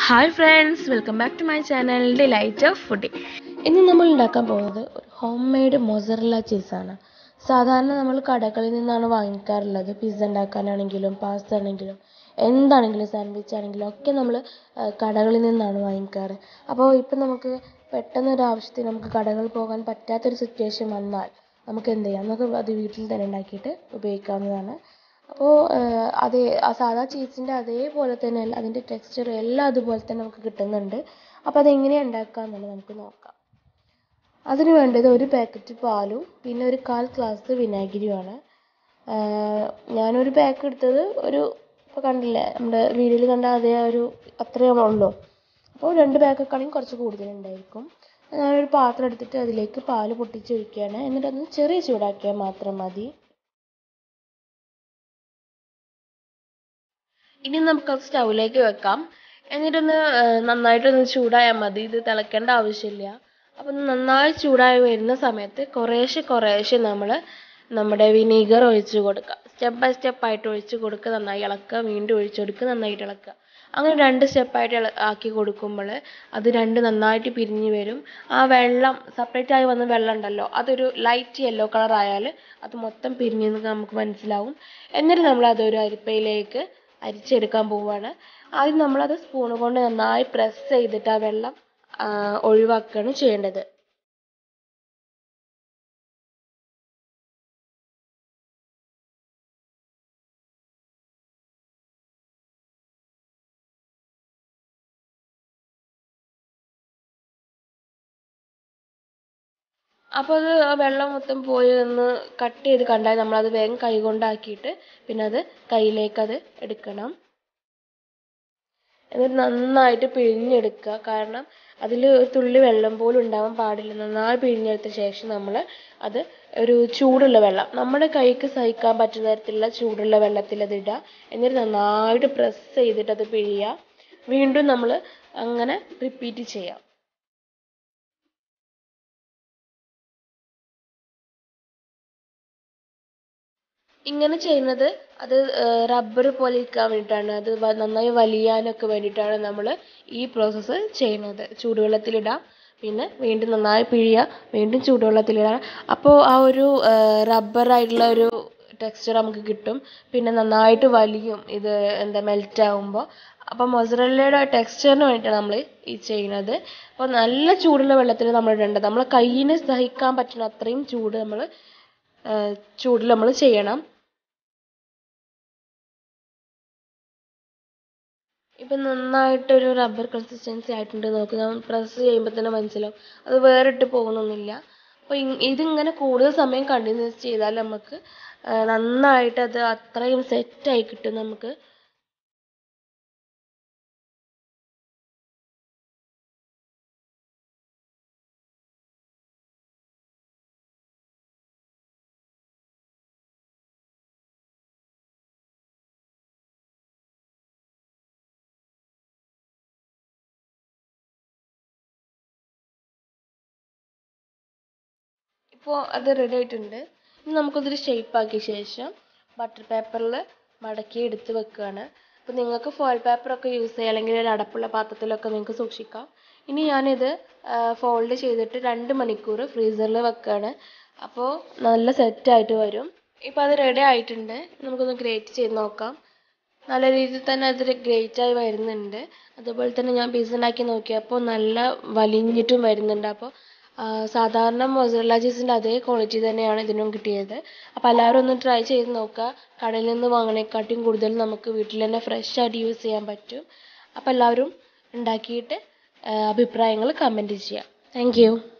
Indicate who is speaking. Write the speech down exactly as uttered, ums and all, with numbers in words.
Speaker 1: Hi friends, welcome back to my channel delight of foodie. ഇന്ന് നമ്മൾ ഉണ്ടാക്കാൻ പോകുന്നത് ഒരു ഹോം മെയ്ഡ് മൊസറല്ല ചീസാണ്. സാധാരണ നമ്മൾ കടകളിൽ നിന്നാണ് വാങ്ങിക്കാറുള്ളത്. പിസ്സ ഉണ്ടാക്കാനാണെങ്കിലും പാസ്ത ആണെങ്കിലും എന്താണെങ്കിലും സാൻഡ്വിച്ച് ആണെങ്കിലും ഒക്കെ നമ്മൾ കടകളിൽ നിന്നാണ് വാങ്ങിക്കാറ്. അപ്പോൾ ഇപ്പം നമുക്ക് പെട്ടെന്നൊരു ആവശ്യത്തിന് നമുക്ക് കടകളിൽ പോകാൻ പറ്റാത്തൊരു സിറ്റുവേഷൻ വന്നാൽ നമുക്ക് എന്ത് ചെയ്യാം, നമുക്ക് അത് വീട്ടിൽ തന്നെ ഉണ്ടാക്കിയിട്ട് ഉപയോഗിക്കാവുന്നതാണ്. അപ്പോൾ അതേ ആ സാധാ ചീസിൻ്റെ അതേപോലെ തന്നെ അതിൻ്റെ ടെക്സ്ചർ എല്ലാം അതുപോലെ തന്നെ നമുക്ക് കിട്ടുന്നുണ്ട്. അപ്പോൾ അതെങ്ങനെയാണ് ഉണ്ടാക്കുക എന്നുള്ളത് നമുക്ക് നോക്കാം. അതിന് വേണ്ടത് ഒരു പാക്കറ്റ് പാലും പിന്നെ ഒരു കാൽ ഗ്ലാസ് വിനാഗിരിയുമാണ്. ഞാനൊരു പാക്ക് എടുത്തത് ഒരു ഇപ്പോൾ കണ്ടില്ലേ, നമ്മുടെ വീഡിയോയിൽ കണ്ട അതേ ഒരു അത്രയേ ഉള്ളൂ. അപ്പോൾ രണ്ട് പാക്കൊക്കെ ആണെങ്കിൽ കുറച്ച് കൂടുതലുണ്ടായിരിക്കും. ഞാനൊരു പാത്രം എടുത്തിട്ട് അതിലേക്ക് പാല് പൊട്ടിച്ചൊഴിക്കുകയാണ്. എന്നിട്ടൊന്ന് ചെറിയ ചൂടാക്കിയാൽ മാത്രം മതി. ഇനി നമുക്കത് സ്റ്റൗവിലേക്ക് വെക്കാം. എന്നിട്ടൊന്ന് നന്നായിട്ടൊന്ന് ചൂടായാൽ മതി. ഇത് തിളയ്ക്കേണ്ട ആവശ്യമില്ല. അപ്പം നന്നായി ചൂടായി വരുന്ന സമയത്ത് കുറേശ്ശെ കുറേശ്ശെ നമ്മൾ നമ്മുടെ വിനീഗർ ഒഴിച്ച് കൊടുക്കുക. സ്റ്റെപ്പ് ബൈ സ്റ്റെപ്പായിട്ട് ഒഴിച്ച് കൊടുക്കുക. നന്നായി ഇളക്കുക, വീണ്ടും ഒഴിച്ച് കൊടുക്കുക, നന്നായിട്ട് ഇളക്കുക. അങ്ങനെ രണ്ട് സ്റ്റെപ്പായിട്ട് ഇള ആക്കി കൊടുക്കുമ്പോൾ അത് രണ്ട് നന്നായിട്ട് പിരിഞ്ഞ് വരും. ആ വെള്ളം സെപ്പറേറ്റ് ആയി വന്ന വെള്ളം ഉണ്ടല്ലോ, അതൊരു ലൈറ്റ് യെല്ലോ കളർ ആയാൽ അത് മൊത്തം പിരിഞ്ഞെന്ന് നമുക്ക് മനസ്സിലാവും. എന്നിട്ട് നമ്മൾ അതൊരു അരിപ്പയിലേക്ക് അരിച്ചെടുക്കാൻ പോവുകയാണ്. ആദ്യം നമ്മളത് സ്പൂൺ കൊണ്ട് നന്നായി പ്രസ് ചെയ്തിട്ട് ആ വെള്ളം ഒഴിവാക്കുകയാണ് ചെയ്യേണ്ടത്. അപ്പോൾ അത് ആ വെള്ളം മൊത്തം പോയി ഒന്ന് കട്ട് ചെയ്ത് കണ്ടാൽ നമ്മളത് വേഗം കൈ കൊണ്ടാക്കിയിട്ട് പിന്നെ അത് കയ്യിലേക്ക് അത് എടുക്കണം. എന്നിട്ട് നന്നായിട്ട് പിഴിഞ്ഞെടുക്കുക. കാരണം അതിൽ ഒരു തുള്ളി വെള്ളം പോലും ഉണ്ടാവാൻ പാടില്ല. നന്നായി പിഴിഞ്ഞെടുത്ത ശേഷം നമ്മൾ അത് ഒരു ചൂടുള്ള വെള്ളം, നമ്മുടെ കൈക്ക് സഹിക്കാൻ പറ്റുന്ന തരത്തിലുള്ള ചൂടുള്ള വെള്ളത്തിൽ അത് ഇടുക. എന്നിട്ട് നന്നായിട്ട് പ്രസ് ചെയ്തിട്ട് അത് പിഴിയുക. വീണ്ടും നമ്മൾ അങ്ങനെ റിപ്പീറ്റ് ചെയ്യാം. ഇങ്ങനെ ചെയ്യുന്നത് അത് റബ്ബർ പോലെ ഇരിക്കാൻ വേണ്ടിയിട്ടാണ്. അത് നന്നായി വലിയാനൊക്കെ വേണ്ടിയിട്ടാണ് നമ്മൾ ഈ പ്രോസസ്സ് ചെയ്യുന്നത്. ചൂടുവെള്ളത്തിലിടാം, പിന്നെ വീണ്ടും നന്നായി പിഴിയുക, വീണ്ടും ചൂടുവെള്ളത്തിലിടാം. അപ്പോൾ ആ ഒരു റബ്ബറായിട്ടുള്ള ഒരു ടെക്സ്ചർ നമുക്ക് കിട്ടും. പിന്നെ നന്നായിട്ട് വലിയും ഇത് എന്താ മെൽറ്റ് ആകുമ്പോൾ. അപ്പോൾ മൊസറല്ലയുടെ ടെക്സ്ചറിന് വേണ്ടിയിട്ടാണ് നമ്മൾ ഈ ചെയ്യുന്നത്. അപ്പോൾ നല്ല ചൂടുള്ള വെള്ളത്തിൽ നമ്മൾ ഇടേണ്ടത്. നമ്മളെ കയ്യിന് സഹിക്കാൻ പറ്റുന്ന അത്രയും ചൂട് നമ്മൾ ചൂടിൽ നമ്മൾ ചെയ്യണം. ഇപ്പം നന്നായിട്ടൊരു റബ്ബർ കൺസിസ്റ്റൻസി ആയിട്ടുണ്ട്. നോക്ക്, നമ്മൾ പ്രസ് ചെയ്യുമ്പോൾ തന്നെ മനസ്സിലാവും അത് വേറിട്ട് പോകുന്നൊന്നുമില്ല. അപ്പോൾ ഇതിങ്ങനെ കൂടുതൽ സമയം കണ്ടിന്യൂസ് ചെയ്താൽ നമുക്ക് നന്നായിട്ട് അത് അത്രയും സെറ്റായി കിട്ടും നമുക്ക്. ഇപ്പോൾ അത് റെഡി ആയിട്ടുണ്ട്. ഇനി നമുക്കതൊരു ഷേപ്പാക്കിയ ശേഷം ബട്ടർ പേപ്പറിൽ മടക്കി എടുത്ത് വെക്കുകയാണ്. അപ്പോൾ നിങ്ങൾക്ക് ഫോയിൽ പേപ്പറൊക്കെ യൂസ് ചെയ്യാം, അല്ലെങ്കിൽ ഒരു അടപ്പുള്ള പാത്രത്തിലൊക്കെ നിങ്ങൾക്ക് സൂക്ഷിക്കാം. ഇനി ഞാനിത് ഫോൾഡ് ചെയ്തിട്ട് രണ്ട് മണിക്കൂർ ഫ്രീസറിൽ വെക്കുകയാണ്. അപ്പോൾ നല്ല സെറ്റായിട്ട് വരും. ഇപ്പോൾ അത് റെഡി ആയിട്ടുണ്ട്. നമുക്കൊന്ന് ഗ്രേറ്റ് ചെയ്ത് നോക്കാം. നല്ല രീതിയിൽ തന്നെ അത് ഗ്രേറ്റായി വരുന്നുണ്ട്. അതുപോലെ തന്നെ ഞാൻ പിസ്സ ഉണ്ടാക്കി നോക്കിയപ്പോൾ നല്ല വലിഞ്ഞിട്ടും വരുന്നുണ്ട്. അപ്പോൾ സാധാരണ മൊസറല്ല ചീസിൻ്റെ അതേ ക്വാളിറ്റി തന്നെയാണ് ഇതിനും കിട്ടിയത്. അപ്പോൾ എല്ലാവരും ഒന്ന് ട്രൈ ചെയ്ത് നോക്കുക. കടയിൽ നിന്ന് വാങ്ങണേക്കാട്ടിയും കൂടുതൽ നമുക്ക് വീട്ടിൽ തന്നെ ഫ്രഷ് ആയിട്ട് യൂസ് ചെയ്യാൻ പറ്റും. അപ്പോൾ എല്ലാവരും ഉണ്ടാക്കിയിട്ട് അഭിപ്രായങ്ങൾ കമൻറ്റ് ചെയ്യുക. Thank U.